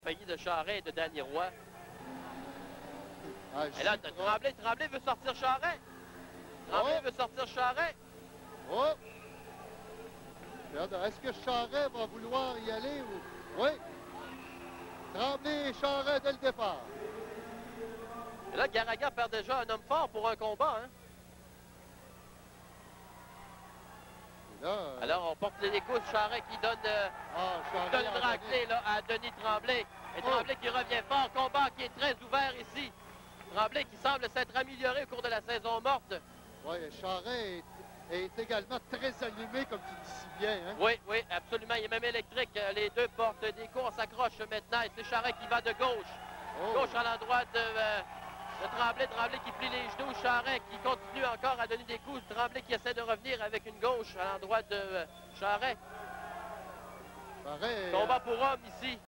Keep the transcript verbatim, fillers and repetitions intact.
failli de Charret et de Danny Roy. Ah, et là, Tremblay, Tremblay veut sortir Charret. Tremblay oh. veut sortir Charret. Oh! Est-ce que Charret va vouloir y aller ou... Oui! Tremblay et Charret dès le départ. Et là, Garaga perd déjà un homme fort pour un combat, hein? Là, euh... Alors, on porte les écoutes. Charret qui donne, euh, ah, qui donne une raclée là, à Denis Tremblay. Et oh. Tremblay qui revient fort. Combat qui est très ouvert ici. Tremblay qui semble s'être amélioré au cours de la saison morte. Oui, Charret est, est également très allumé, comme tu dis si bien. Hein? Oui, oui, absolument. Il est même électrique. Les deux portent des coups. On s'accroche maintenant. Et c'est Charret qui va de gauche. Oh. Gauche à l'endroit de... Euh, de Tremblay, Tremblay qui plie les genoux, Charret qui continue encore à donner des coups, Tremblay qui essaie de revenir avec une gauche à l'endroit de euh, Charret. Charret, combat pour homme ici.